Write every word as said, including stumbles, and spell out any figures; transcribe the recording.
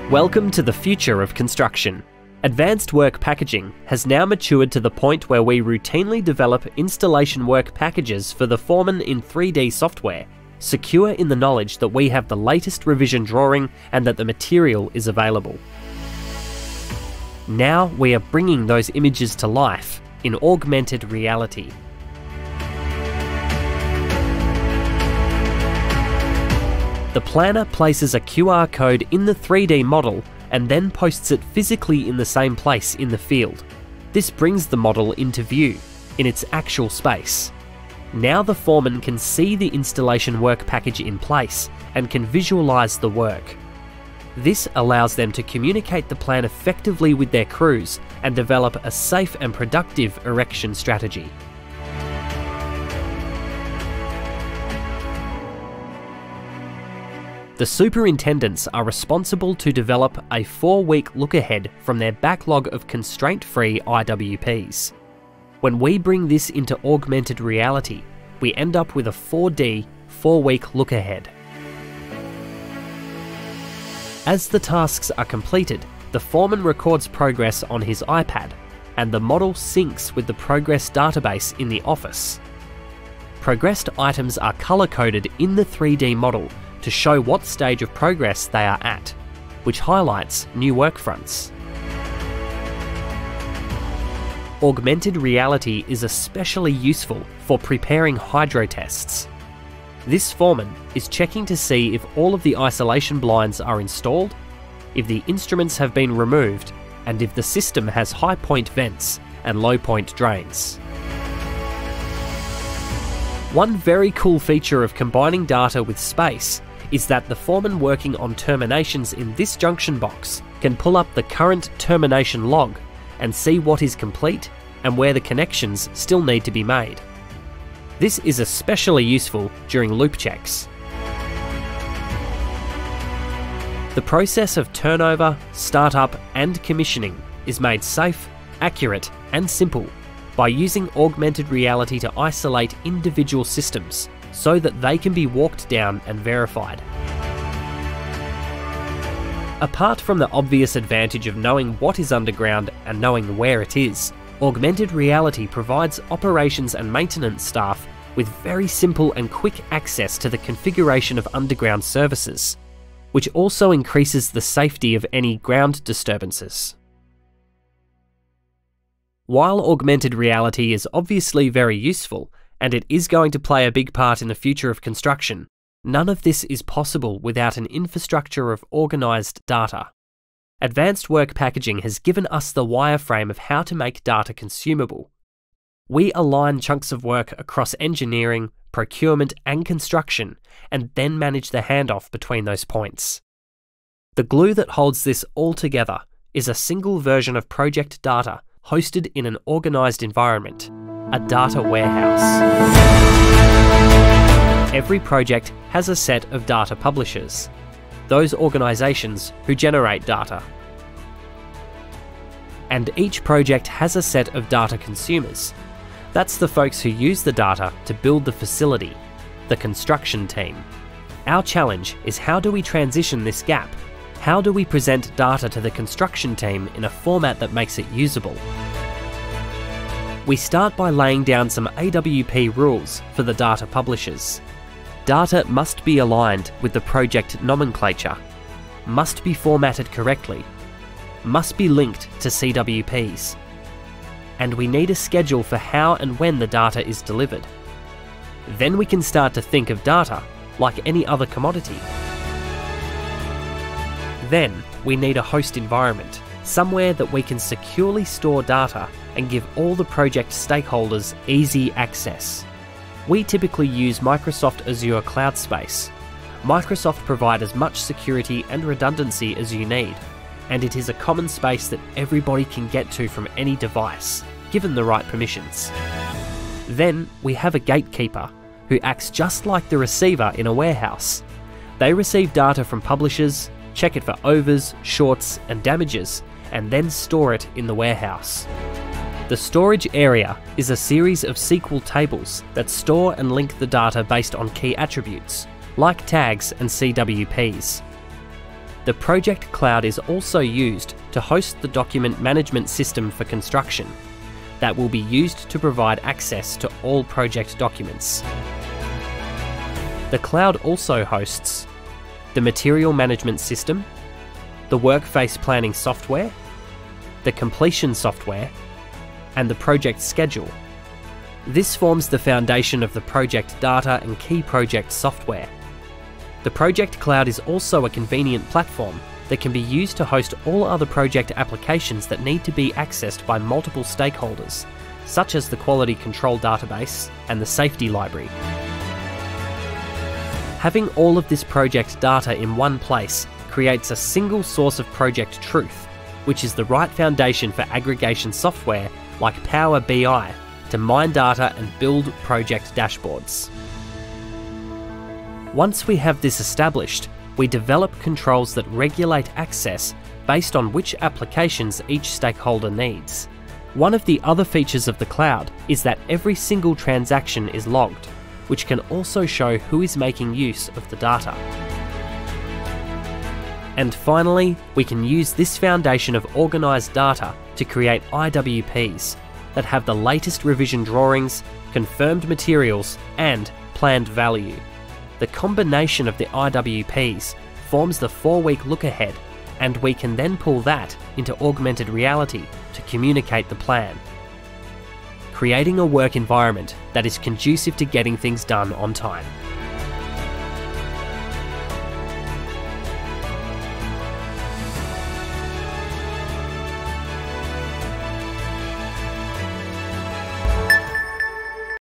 Welcome to the future of construction. Advanced work packaging has now matured to the point where we routinely develop installation work packages for the foreman in three D software, secure in the knowledge that we have the latest revision drawing and that the material is available. Now we are bringing those images to life in augmented reality. The planner places a Q R code in the three D model and then posts it physically in the same place in the field. This brings the model into view, in its actual space. Now the foreman can see the installation work package in place and can visualise the work. This allows them to communicate the plan effectively with their crews and develop a safe and productive erection strategy. The superintendents are responsible to develop a four-week look-ahead from their backlog of constraint-free I W Ps. When we bring this into augmented reality, we end up with a four D, four-week look-ahead. As the tasks are completed, the foreman records progress on his iPad, and the model syncs with the progress database in the office. Progressed items are colour-coded in the three D model to show what stage of progress they are at, which highlights new work fronts. Augmented reality is especially useful for preparing hydro tests. This foreman is checking to see if all of the isolation blinds are installed, if the instruments have been removed, and if the system has high point vents and low point drains. One very cool feature of combining data with space is that the foreman working on terminations in this junction box can pull up the current termination log and see what is complete and where the connections still need to be made. This is especially useful during loop checks. The process of turnover, startup and commissioning is made safe, accurate and simple by using augmented reality to isolate individual systems so that they can be walked down and verified. Apart from the obvious advantage of knowing what is underground and knowing where it is, augmented reality provides operations and maintenance staff with very simple and quick access to the configuration of underground services, which also increases the safety of any ground disturbances. While augmented reality is obviously very useful, and it is going to play a big part in the future of construction, none of this is possible without an infrastructure of organised data. Advanced work packaging has given us the wireframe of how to make data consumable. We align chunks of work across engineering, procurement and construction, and then manage the handoff between those points. The glue that holds this all together is a single version of project data hosted in an organised environment, a data warehouse. Every project has a set of data publishers, those organisations who generate data. And each project has a set of data consumers. That's the folks who use the data to build the facility, the construction team. Our challenge is, how do we transition this gap? How do we present data to the construction team in a format that makes it usable? We start by laying down some A W P rules for the data publishers. Data must be aligned with the project nomenclature, must be formatted correctly, must be linked to C W Ps, and we need a schedule for how and when the data is delivered. Then we can start to think of data like any other commodity. Then we need a host environment, somewhere that we can securely store data and give all the project stakeholders easy access. We typically use Microsoft Azure Cloud Space. Microsoft provides as much security and redundancy as you need, and it is a common space that everybody can get to from any device, given the right permissions. Then we have a gatekeeper, who acts just like the receiver in a warehouse. They receive data from publishers, check it for overs, shorts and damages, and then store it in the warehouse. The storage area is a series of S Q L tables that store and link the data based on key attributes, like tags and C W Ps. The project cloud is also used to host the document management system for construction that will be used to provide access to all project documents. The cloud also hosts the material management system, the workface planning software, the completion software, and the project schedule. This forms the foundation of the project data and key project software. The project cloud is also a convenient platform that can be used to host all other project applications that need to be accessed by multiple stakeholders, such as the quality control database and the safety library. Having all of this project data in one place creates a single source of project truth, which is the right foundation for aggregation software like Power B I to mine data and build project dashboards. Once we have this established, we develop controls that regulate access based on which applications each stakeholder needs. One of the other features of the cloud is that every single transaction is logged, which can also show who is making use of the data. And finally, we can use this foundation of organised data to create I W Ps that have the latest revision drawings, confirmed materials, and planned value. The combination of the I W Ps forms the four-week look-ahead, and we can then pull that into augmented reality to communicate the plan, creating a work environment that is conducive to getting things done on time.